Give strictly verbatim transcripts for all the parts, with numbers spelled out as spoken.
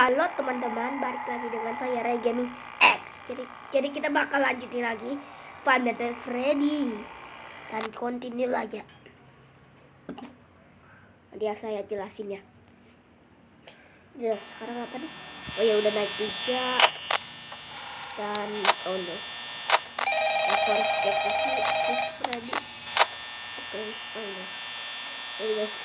Halo teman-teman, balik lagi dengan saya Ray Gaming X. Jadi jadi kita bakal lanjutin lagi Five Nights at Freddy dan continue aja. Dia saya jelasin ya. Ya, sekarang apa nih? Oh ya udah naik tiga dan oh no. Aku harus cek lagi Chris Freddy. Oke, oh no. Oke guys.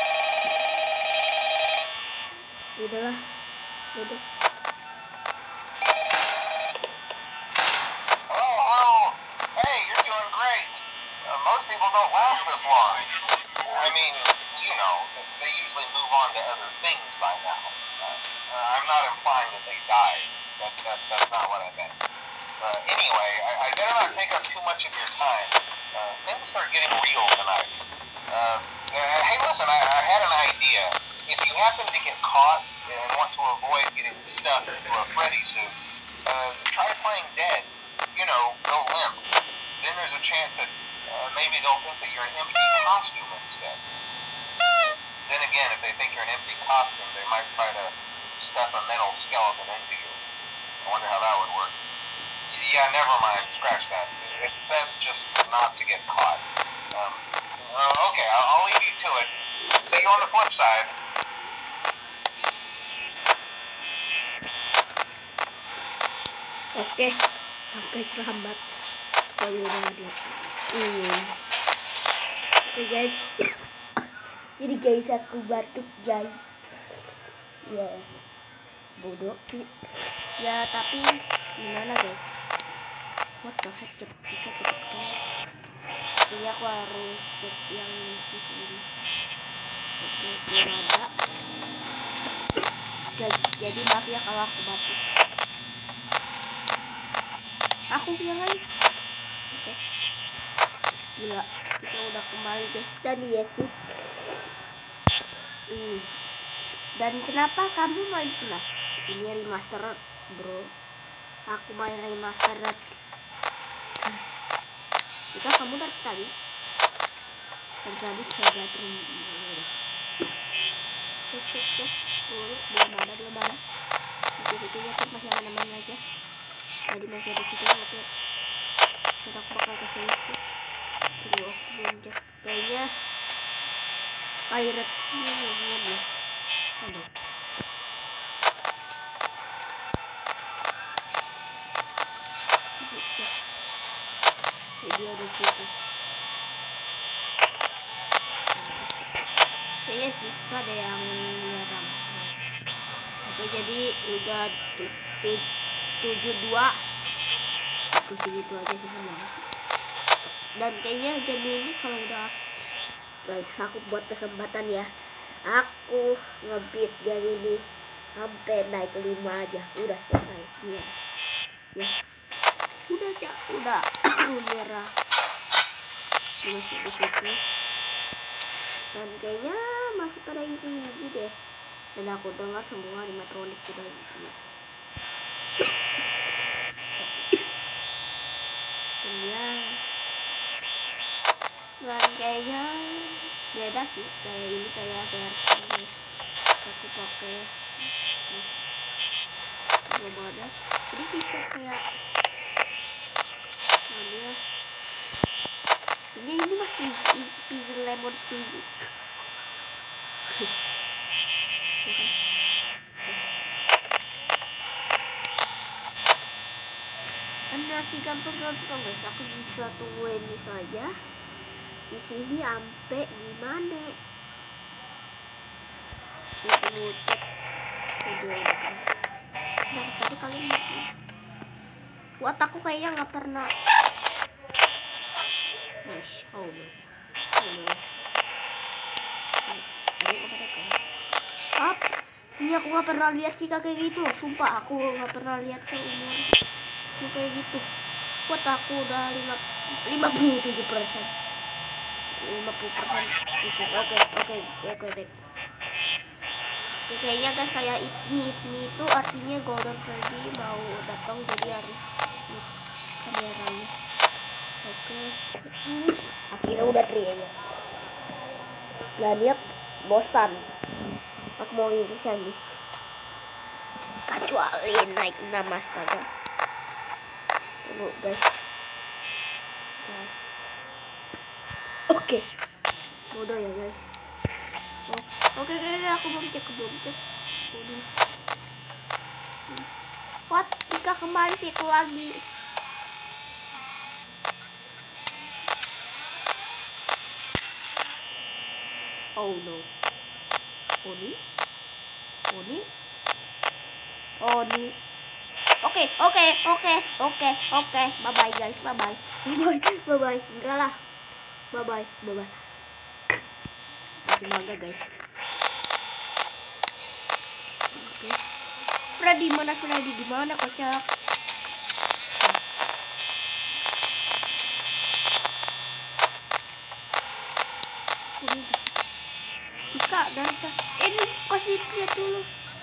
Udahlah. Udah. Most people don't last this long. I mean, you know, they usually move on to other things by now. Uh, I'm not implying that they died. That, that, that's not what I meant. Uh, anyway, I, I better not take up too much of your time. Uh, things start getting real tonight. Uh, uh, hey, listen, I, I had an idea. If you happen to get caught and want to avoid getting stuck into a Freddy suit, uh, try playing dead. You know, go limp. Then there's a chance that Uh, maybe they'll think that you're an empty costume instead. Then again, if they think you're an empty costume, they might try to stuff a metal skeleton into you. I wonder how that would work. Yeah, never mind. Scratch that. It's best just not to get caught. Um, uh, okay, I'll, I'll leave you to it. See you on the flip side. Oke, oke selamat. Oh, udah dia. Hmm. Oke guys, jadi guys aku batuk guys. Ya, bodoh sih. Ya tapi gimana guys? What the heck, cepet bisa cepet. Jadi aku harus cek yang sisi ini. Oke, belum ada. Guys, jadi maaf ya kalau aku batuk. Aku bilang. Oke. Gila, kita udah kembali guys. Dan yes nih. Hmm. Dan kenapa kamu main F NAF? Ini remaster bro. Aku main remaster. Guys, jika kamu dari tadi dari tadi saya datang. Cek cek cek dulu, belum ada belum ada. Itu ya kan masih aman-aman aja. Tadi masih ada situ. Oke, kita bakal ke sini. Tunggu aku belum cek. Kayaknya pirate ini belum ya. Aduh. Cek. Jadi ada situ. Kayaknya kita ada yang nyerang. Oke, jadi udah tujuh dua. Tujuh itu aja sih sama. Dan kayaknya game ini kalau udah guys, aku buat kesempatan ya, aku ngebit game ini sampai naik lima aja, udah selesai. Iya ya, udah aja, udah aku nyerah masih di situ. Dan kayaknya masih pada easy-easy deh. Dan aku dengar semua animatronik udah ini. Ya, dan kayaknya beda sih, kayak ini kayak versi aku pakai belum ada, jadi bisa kayak nah dia ini ini masih easy lemon squeezy. Dan masih gantung-gantung guys, aku bisa tunggu ini saja di sini sampai gimana? Itu cek video ini. Dari tadi kalian buat aku kayaknya nggak pernah. Wish, oh no, oh no. Apa? Ini aku nggak pernah lihat Cika kayak gitu. Sumpah aku nggak pernah lihat seumur kayak gitu. Buat aku udah lima puluh tujuh persen, lima puluh persen. Oke oke oke baik. Oke, kayaknya guys kayak it's me it's me itu artinya Golden Freddy mau datang, jadi harus kameranya. Oke, akhirnya udah tri aja. Dan dia bosan. Aku mau lihat Chinese. kecuali naik enam astaga. Tunggu guys. Nah. Oke. Bodoh ya guys. Oh, oke oke oke, aku belum cek, aku belum cek. Bodoh. What? Jika kembali situ lagi. Oh no. Oni? Oni? Oni? Oke, oke, oke, oke, oke. Bye bye guys, bye bye. Bye bye, bye bye. Enggak lah. Bye bye, bye bye. Masih bangga guys. Oke. Freddy mana Freddy? Di mana kocak? Jika dari ini kasih lihat dulu.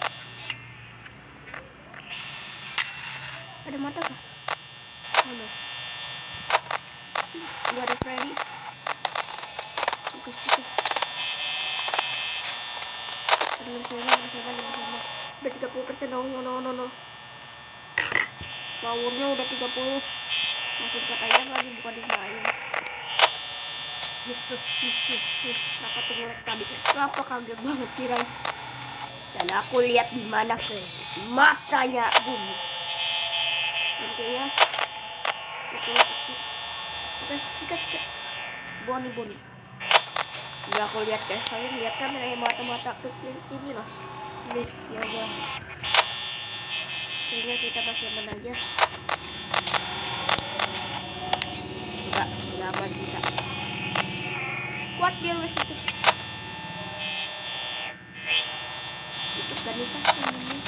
Ada mata kah? Oh no. Enggak ada Freddy. Oke, oke. Ada sana, ada sana, ada sana. Udah tiga puluh persen. No, no, no, no. Powernya udah tiga puluh. Masih empat ayam lagi, bukan lima ayam. Kenapa tuh ngeliat tadi? Kenapa kaget banget kira? Dan aku lihat di mana Freddy. Matanya bumi. Oke ya. Oke, oke, kita kita. Boni Boni. Udah aku lihat guys, kalian lihat kan kayak mata-mata kecil di sini lah. Nih, ya udah. Kayaknya kita masih aman aja. Enggak, enggak aman kita. Kuat dia wes itu. Itu organisasi ini.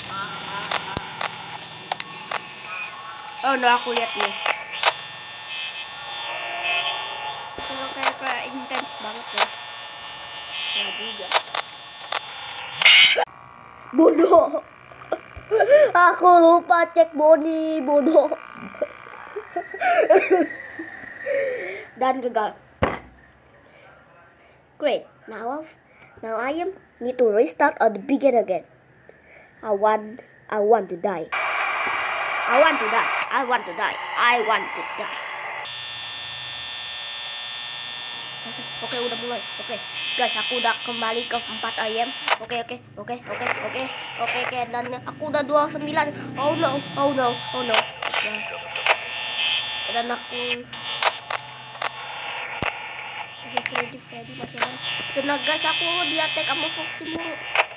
Oh no, aku lihat dia. Kalau kayak kayak intens banget guys. Nah juga. Bodoh. Aku lupa cek Boni, bodoh. Dan gagal. Great. Now, now I am need to restart at the beginning again. I want, I want to die. I want to die. I want to die. I want to die. Oke, oke, udah mulai. Oke, guys, aku udah kembali ke empat ayam. Oke, oke, oke, oke, oke, oke, oke. Dan aku udah dua puluh sembilan. Oh no, oh no, oh no. Dan aku Freddy, Freddy masih ada. Dan guys, aku di attack sama Foxy mulu.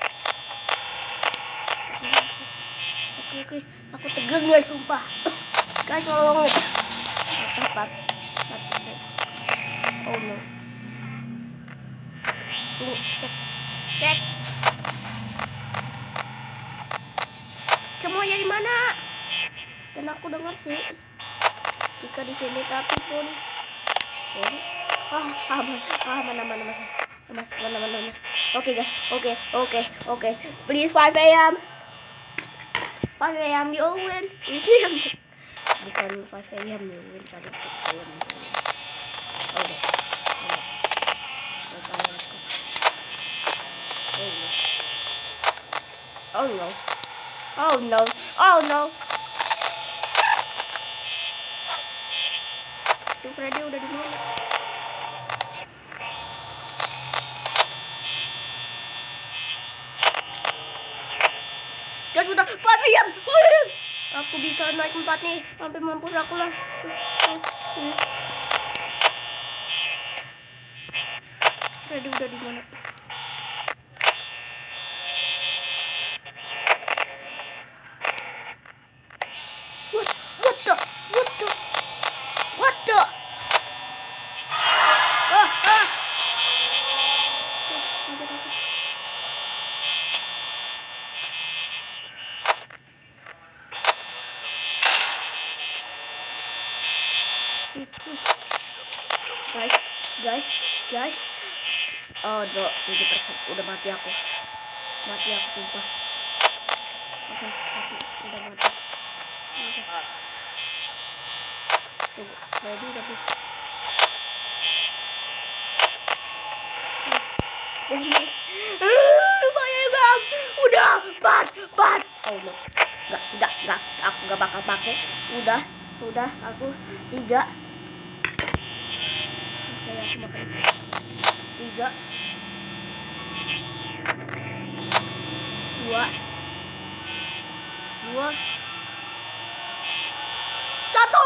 Oke, oke, aku tegang guys, sumpah. Guys, tolong. Mati, mati. Oh no. Tunggu, cek, cek. Semuanya di mana? Dan aku dengar sih. Jika di sini tapi Boni. Boni. Ah, aman, aman, aman, aman, aman, aman, aman, aman. Oke guys, oke, oke, oke. Please five A M five A M you win. Bukan five A M you win, tadi six A M Oke. Oh no. Oh no. Oh no. Tuh Freddy udah di mana? Guys, sudah empat jam. Aku bisa naik empat nih. Sampai mampus aku lah. Freddy udah di mana? What? What the? What the? What the? Ah, ah. Guys, guys, guys. Oh, tujuh persen. Udah mati aku. Mati aku sumpah. Oke, mati. Udah mati. Oke. Tunggu, Freddy udah bisa. Ini. Lumayan bang. Udah, bat, bat. Oh no. Enggak, enggak, aku enggak bakal pakai. Udah, udah, aku tiga. Saya aku makan tiga, dua, dua, satu.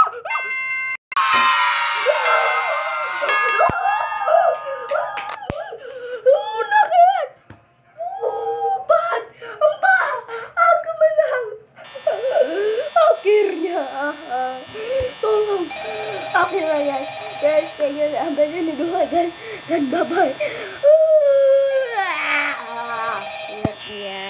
Empat, empat, aku menang. Akhirnya, tolong, akhirnya guys, guys kayaknya sampai sini dulu guys, dan bye bye. Lihat ya.